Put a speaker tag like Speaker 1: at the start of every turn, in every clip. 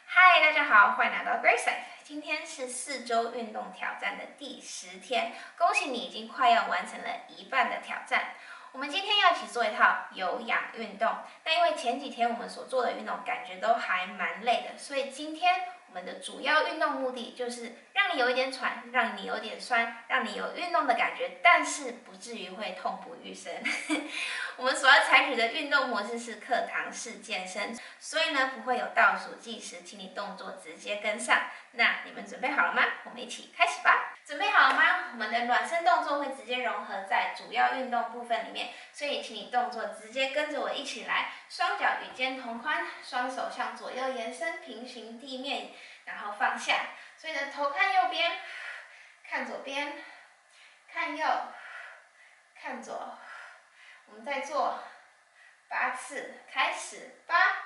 Speaker 1: 嗨，大家好，欢迎来到 Grace Life。今天是4周运动挑战的第10天，恭喜你已经快要完成了一半的挑战。我们今天要一起做一套有氧运动，但因为前几天我们所做的运动感觉都还蛮累的，所以今天我们的主要运动目的就是让你有一点喘，让你有点酸，让你有运动的感觉，但是不至于会痛不欲生。我们所要采取的运动模式是课堂式健身，所以呢不会有倒数计时，请你动作直接跟上。那你们准备好了吗？我们一起开始吧。准备好了吗？我们的暖身动作会直接融合在主要运动部分里面，所以请你动作直接跟着我一起来，双脚与肩同宽，双手向左右延伸，平行地面，然后放下。所以呢，头看右边，看左边，看右，看左。我们再做8次，开始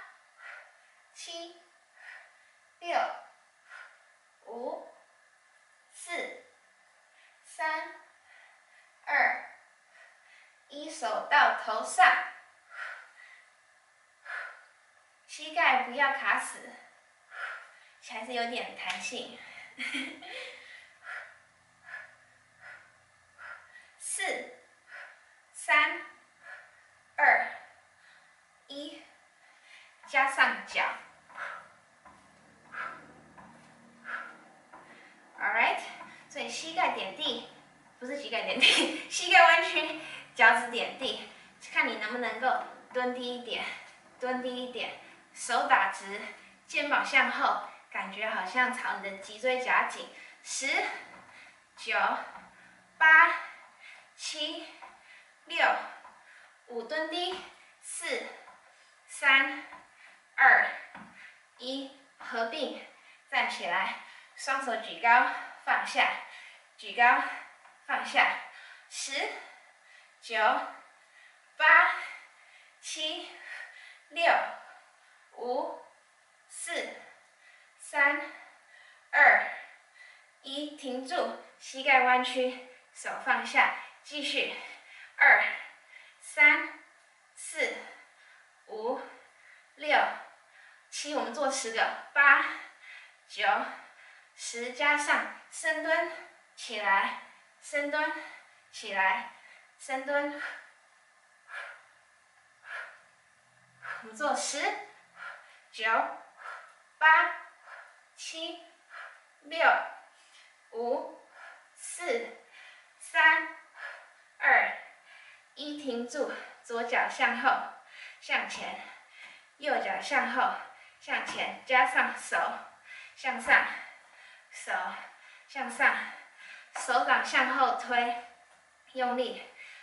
Speaker 1: ，8、7、6、5、4、3、2、1，手到头上，膝盖不要卡死，还是有点弹性。4、3、2、1，加上脚。Alright， 所以膝盖点地，不是膝盖点地，膝盖弯曲，脚趾点地，看你能不能够蹲低一点，蹲低一点，手打直，肩膀向后，感觉好像朝你的脊椎夹紧。10、9、8、7、6、5，蹲低，4、3、2、1，合并，站起来。双手举高，放下，举高，放下。10、9、8、7、6、5、4、3、2、1，停住，膝盖弯曲，手放下，继续。2、3、4、5、6、7，我们做10个。8、9、10，加上深蹲，起来，深蹲，起来，深蹲。我们做10、9、8、7、6、5、4、3、2、1，停住，左脚向后，向前，右脚向后，向前，加上手向上。手向上，手掌向后推，用力。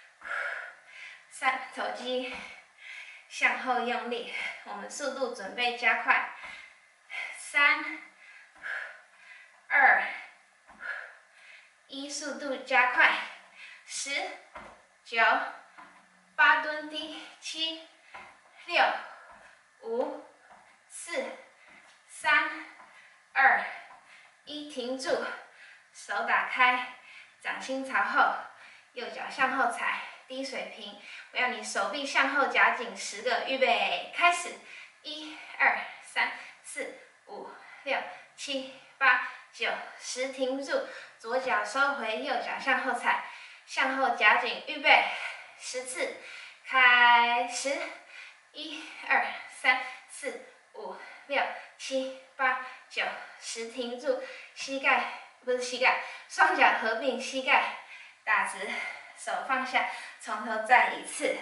Speaker 1: 手机向后用力，我们速度准备加快。3、2、1，速度加快。10、9、8，蹲低。7、6、5、4、3、2、1，停住，手打开，掌心朝后，右脚向后踩，低水平。我要你手臂向后夹紧10个，预备，开始。1、2、3、4、5、6、7、8、9、10，停住，左脚收回，右脚向后踩，向后夹紧，预备，10次，开始。1、2、3、4、5、6、7、8、9、10，停住，膝盖不是膝盖，双脚合并，膝盖打直，手放下，从头再一次。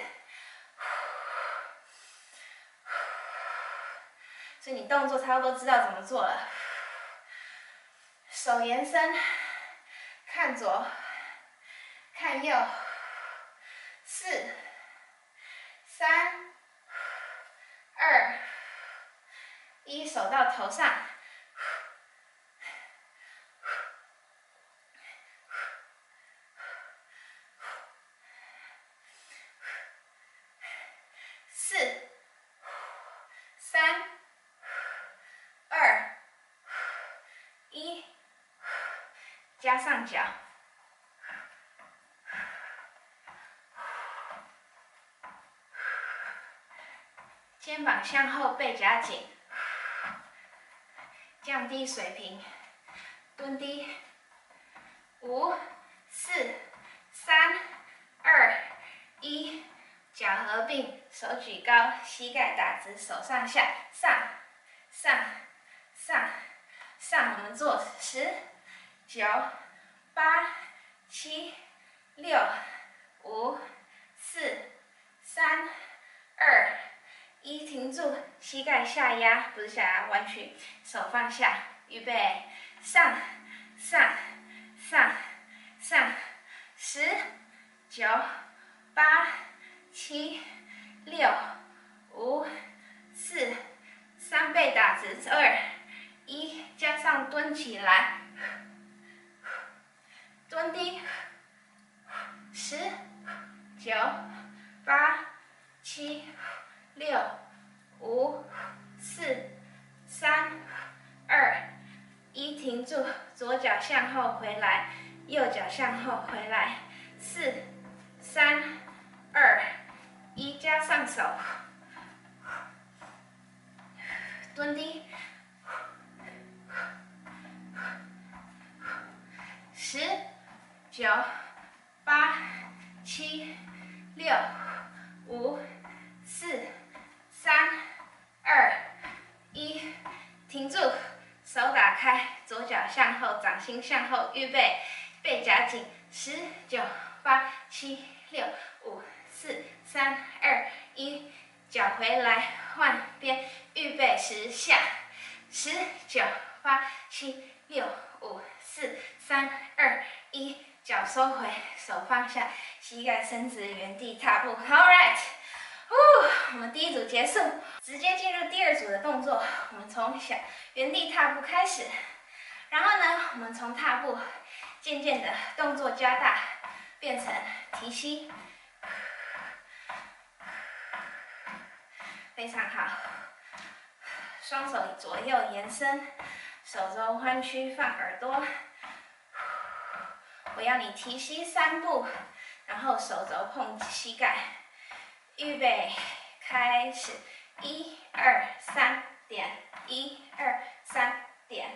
Speaker 1: 所以你动作差不多知道怎么做了。手延伸，看左，看右。4、3、2、1，手到头上。4、3、2、1，加上脚。肩膀向后，背夹紧。 降低水平，蹲低，5、4、3、2、1，脚合并，手举高，膝盖打直，手上下，上，上，上，上。我们做10、9、8、7、6、5、4、3、2、1，停住，膝盖下压，不是下压，弯曲，手放下，预备，上，上，上，上，10、9、8、7、6、5、4、3倍打直，2、1，加上蹲起来，蹲低，10、9、8、7、6、5、4、3、2、1，停住，左脚向后回来，右脚向后回来，4、3、2、1，加上手，蹲低，10、9、8、7、6、5、4、3、2、1，停住，手打开，左脚向后，掌心向后，预备，背夹紧，10、9、8、7、6、5、4、3、2、1，脚回来，换边，预备10下，10、9、8、7、6、5、4、3、2、1，脚收回，手放下，膝盖伸直，原地踏步。All right， 我们第一组结束，直接进入第二组的动作。我们从原地踏步开始，然后呢，我们从踏步渐渐的动作加大，变成提膝。非常好，双手左右延伸，手肘弯曲放耳朵。我要你提膝3步，然后手肘碰膝盖。预备，开始，1、2、3点，1、2、3点。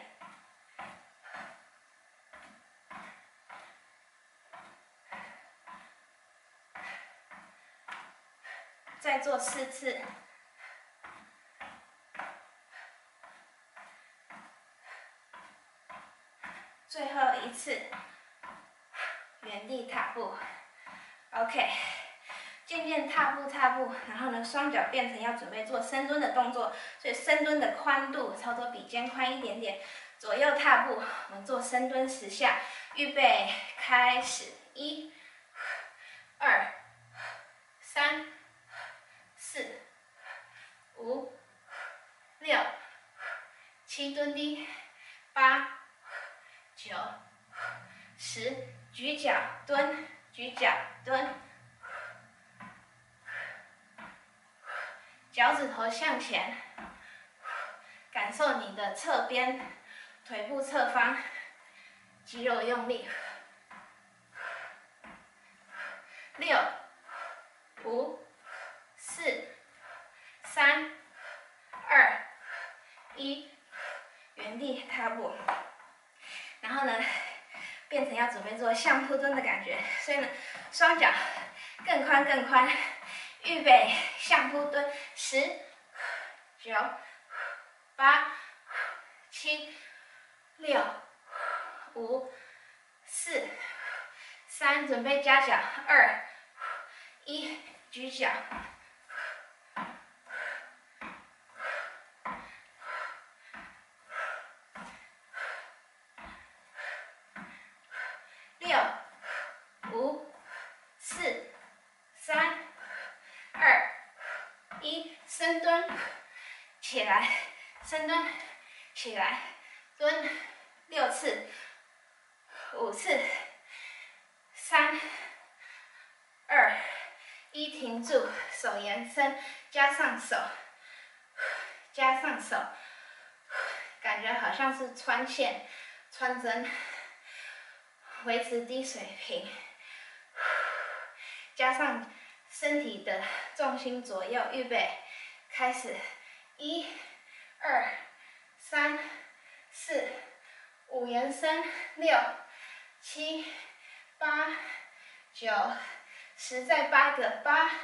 Speaker 1: 再做4次。最后一次，原地踏步 ，OK， 渐渐踏步，然后呢，双脚变成要准备做深蹲的动作，所以深蹲的宽度差不多比肩宽一点点，左右踏步，我们做深蹲10下，预备，开始，1、2、3、4、5、6、7，蹲低，8、9、10，举脚蹲，举脚蹲，脚趾头向前，感受你的侧边、腿部侧方肌肉用力。6、5、4、3、2、1，原地踏步。然后呢，变成要准备做相扑蹲的感觉，所以呢，双脚更宽，预备相扑蹲，10、9、8、7、6、5、4、3，准备加脚，2、1，举脚。6、5、4、3、2、1，深蹲，起来，深蹲，起来，蹲6次、5次、3、2、1，停住，手延伸，加上手，感觉好像是穿线、穿针。维持低水平，加上身体的重心左右，预备，开始，1、2、3、 4、5延伸6、7、8、9、10，再8个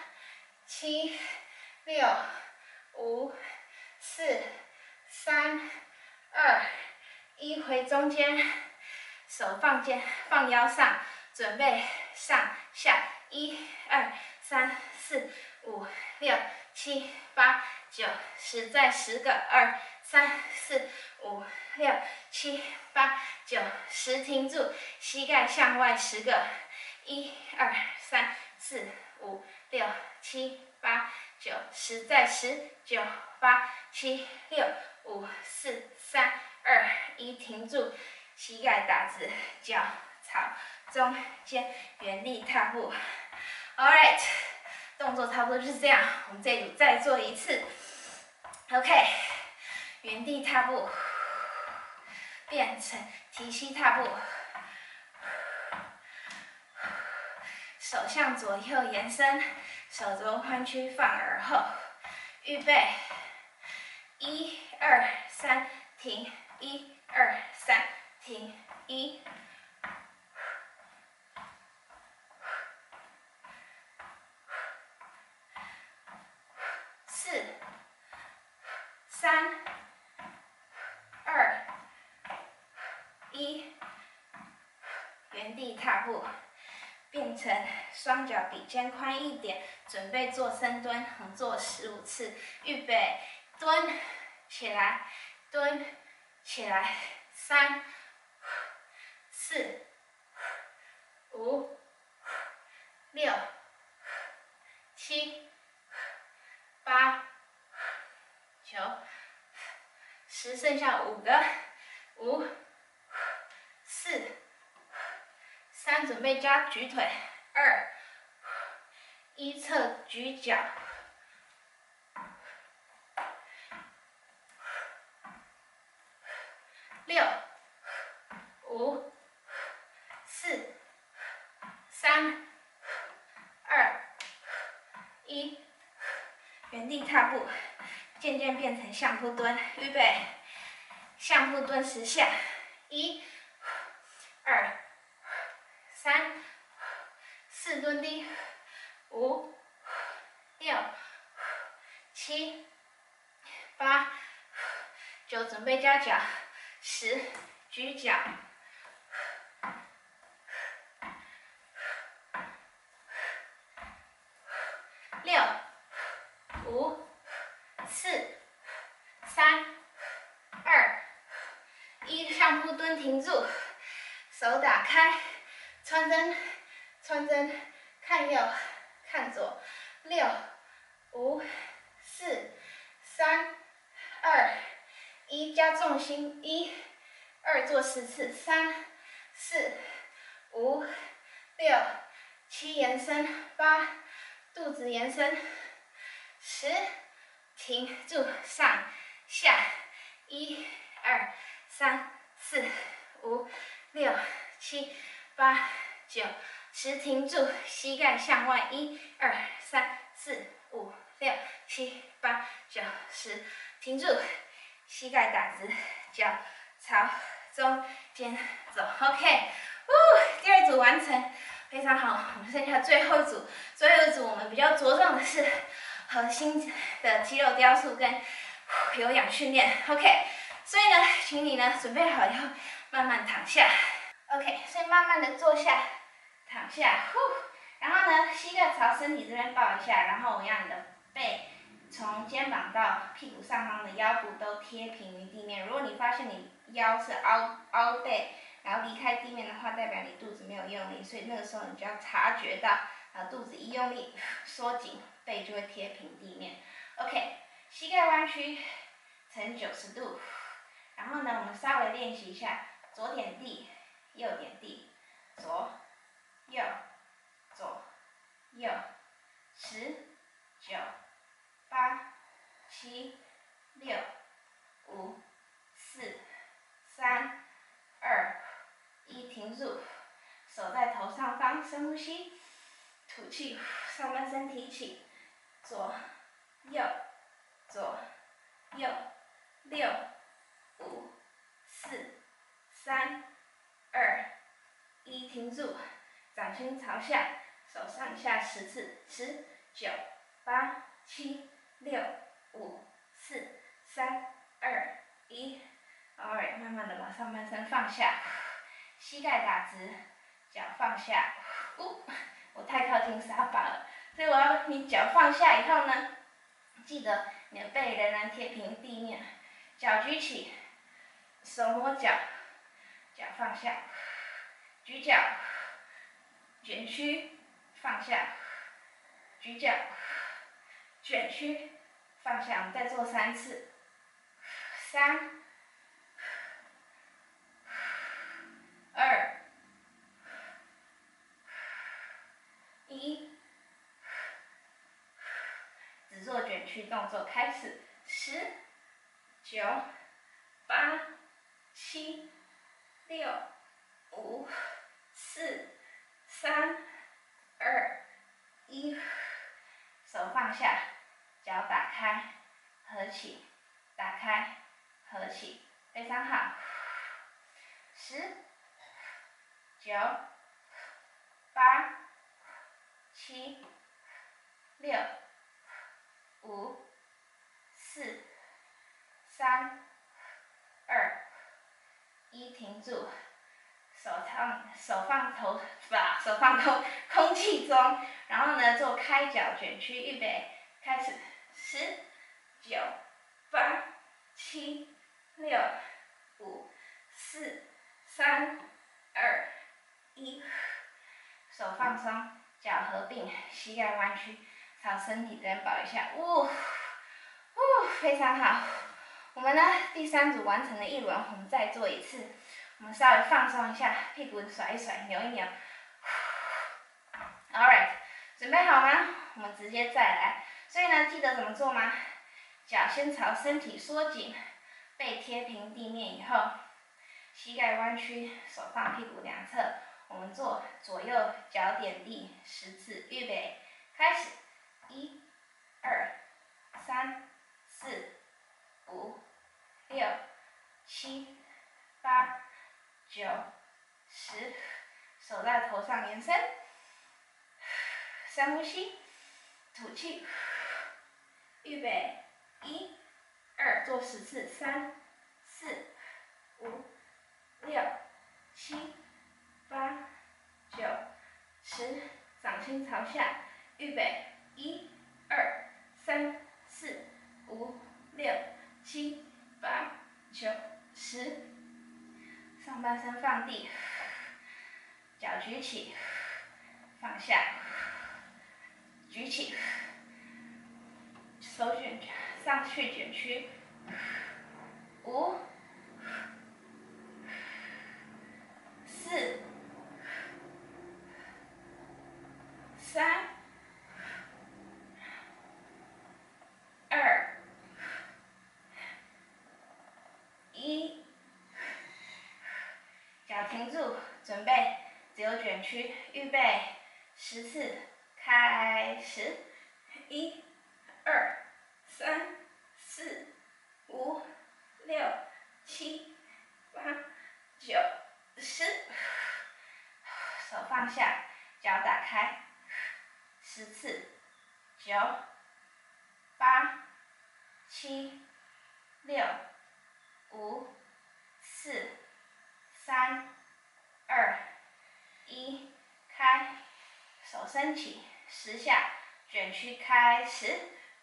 Speaker 1: 8、7、6、5、4、3、2、1，回中间，手放腰上，准备上下，1、2、3、4、5、6、7、8、9、10，再10个2、3、4、5、6、7、8、9、10，停住，膝盖向外10个，1、2、3、4、5、6、7、8、9、10，再10、9、8、7、6、5、4、3、2、1，停住，膝盖打直，脚朝中间，原地踏步。Alright， 动作差不多就是这样，我们这一组再做一次。OK， 原地踏步，变成提膝踏步，手向左右延伸，手肘髋屈放耳后，预备，1、2、3，停，1、2、3，停，1、4、3、2、1，原地踏步，变成双脚比肩宽一点，准备做深蹲，我们做15次，预备，蹲，起来，蹲，起来，3、4、5、6、7、8、9、10，剩下5个，5、4、3，准备加举腿，2、1侧举脚，6、5、4、3、2、1，原地踏步，渐渐变成相扑蹲，预备，相扑蹲10下，1、2、3、4蹲低，5、6、7、8、9，准备加脚，10，举脚，6、5、4、3、2、1，相扑蹲停住，手打开，穿针，穿针，看右，看左，6、5、4、3、2、1，加重心，1、2做10次，3、4、5、6、7延伸，8，肚子延伸，10，停住，上下，1、2、3、4、5、6、7、8、9、10，停住，膝盖向外，1、2、3、4、5、6、7、8、9、10，停住，膝盖打直，脚朝中间走。OK， 第2组完成，非常好。我们剩下最后一组，最后一组我们比较着重的是核心的肌肉雕塑跟有氧训练。OK， 所以呢，请你呢准备好以后慢慢躺下。OK， 所以慢慢的坐下，躺下，然后呢，膝盖朝身体这边抱一下，然后我让你的背从肩膀到屁股上方的腰部都贴平于地面。如果你发现你腰是凹背，然后离开地面的话，代表你肚子没有用力，所以那个时候你就要察觉到，肚子一用力缩紧，背就会贴平地面。OK， 膝盖弯曲成90度，然后呢，我们稍微练习一下，左点地，右点地，左右左右，10、9、8、7、6、5、4、3、2、1，停住，手在头上方，深呼吸，吐气，上半身提起，左右左右，6、5、4、 3、2、1，停住，掌心朝下，手上下10次，10、9、8、7、6、5、4、3、2、1。Alright， 慢慢的把上半身放下，膝盖打直，脚放下。我太靠近沙发了，所以我要你脚放下以后呢，记得你的背仍然贴平地面，脚举起，手摸脚，脚放下，举脚，卷曲，放下，举脚，卷曲，放下。我们再做3次，3、2、1，只做卷曲动作，开始，10、9、8、7、6、5、4、3、2、1，手放下，脚打开，合起，打开，合起，非常好。10、9、8、7、6、5、4、3、2、1，停住，手放空气中，然后呢做开脚卷曲，预备，开始，10、9、8、7、6、5、4、3、2、1，手放松，脚合并，膝盖弯曲，朝身体这边保一下，非常好。我们呢第3组完成了1轮，我们再做一次。我们稍微放松一下，屁股甩一甩，扭一扭。Alright， 准备好吗？我们直接再来。所以呢，记得怎么做吗？脚先朝身体缩紧，背贴平地面以后，膝盖弯曲，手放屁股两侧。我们做左右脚点地10次，预备，开始，1、2、3、4、5、6、7、8、9、10，手在头上延伸，深呼吸，吐气，预备，1、2，做10次，3、4、5、6、7、8、9、10，掌心朝下，预备，1、2、3、4、5、6、7、8、9、10，上半身放地，脚举起，放下，举起，手卷上去卷曲，5、4、3、2、1，脚停住，准备，只有卷曲，预备，10次，开始，1、2、3、4、5、6、7、8、9、10，手放下，脚打开，10次，9、8、7、6、5、4、3、2、1，开，手伸起，10下，卷曲开始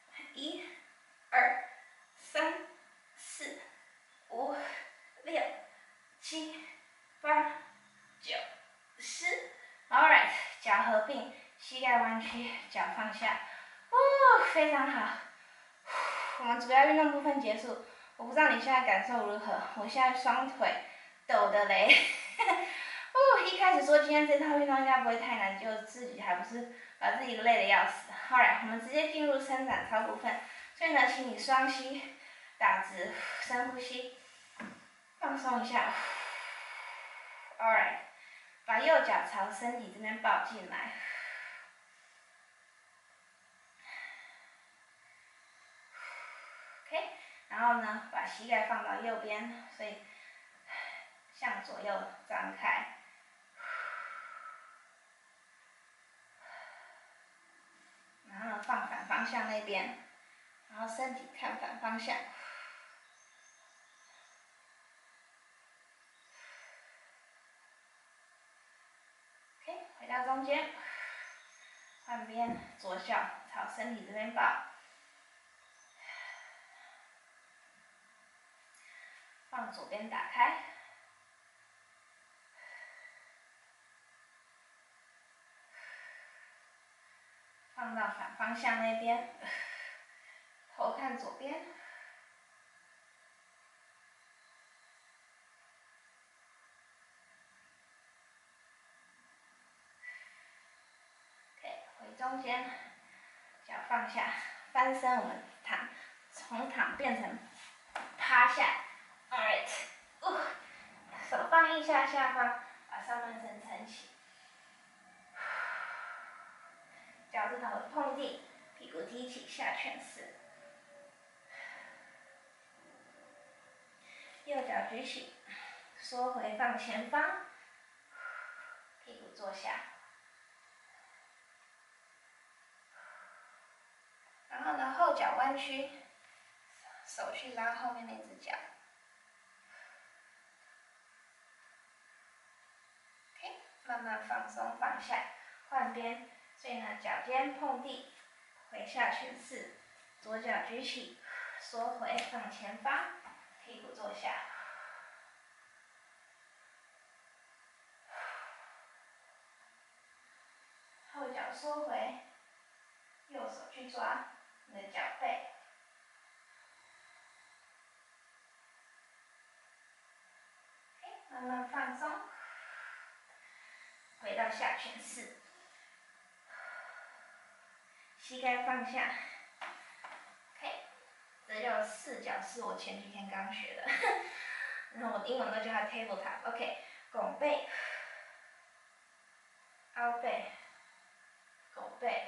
Speaker 1: ，1、2、3、4、5、6、7、8、9、10。Alright， 脚合并，膝盖弯曲，脚放下，非常好。我们主要运动部分结束。我不知道你现在感受如何，我现在双腿抖得嘞。一开始说今天这套运动应该不会太难，就自己还不是把自己累得要死。Alright， 我们直接进入伸展操部分。所以呢，请你双膝打直，深呼吸，放松一下。Alright， 把右脚朝身体这边抱进来。OK， 然后呢，把膝盖放到右边，所以向左右张开，然后放反方向那边，然后身体看反方向。OK， 回到中间，换边，左脚朝身体这边抱，放左边打开。放到反方向那边，头看左边。OK， 回中间，脚放下，翻身，我们躺，从躺变成趴下。Alright， 手放腋下下方，把上半身撑起。脚趾头碰地，屁股提起，下犬式。右脚举起，缩回放前方，屁股坐下。然后呢，后脚弯曲，手去拉后面那只脚。OK， 慢慢放松放下，换边。所以呢，脚尖碰地，回下犬式，左脚举起，缩回放前方，屁股坐下。后脚缩回，右手去抓你的脚背。慢慢放松，回到下犬式，膝盖放下。OK， 这叫四脚式，我前几天刚学的，然后我英文都叫它 tabletop。OK， 拱背、凹背、拱背、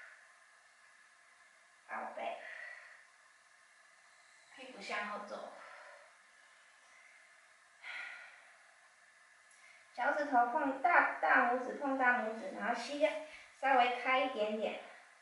Speaker 1: 凹背，屁股向后走。脚趾头碰大拇指碰大拇指，然后膝盖稍微开一点点，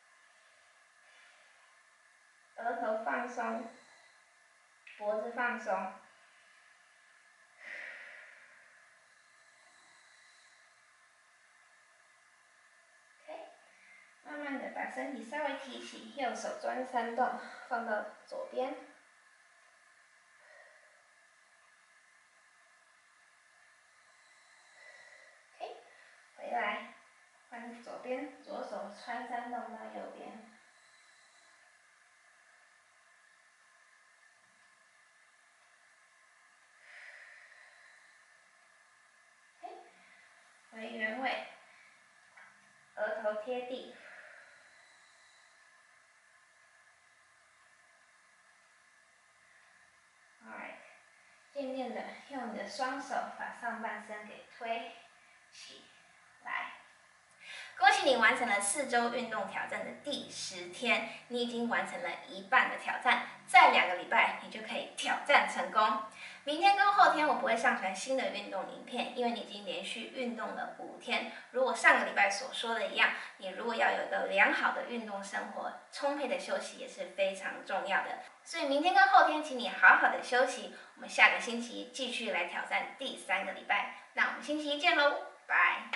Speaker 1: 额头放松，脖子放松。OK， 慢慢的把身体稍微提起，右手钻山洞，放到左边。OK， 回来。换左边，左手穿山洞到右边。回原位，额头贴地。Alright， 渐渐的用你的双手把上半身给推起来。恭喜你完成了4周运动挑战的第10天，你已经完成了一半的挑战，再2个礼拜你就可以挑战成功。明天跟后天我不会上传新的运动影片，因为你已经连续运动了5天。如果上个礼拜所说的一样，你如果要有一个良好的运动生活，充沛的休息也是非常重要的。所以明天跟后天，请你好好的休息。我们下个星期继续来挑战第3个礼拜。那我们星期一见喽，拜。